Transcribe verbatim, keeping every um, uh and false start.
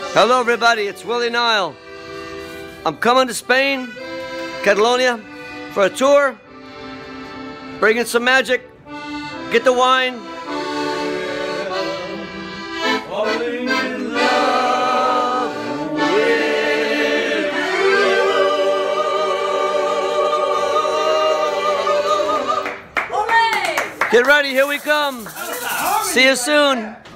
Hello everybody, it's Willie Nile. I'm coming to Spain, Catalonia, for a tour, bringing some magic, get the wine. Falling in love with you. Get ready, here we come. See you soon.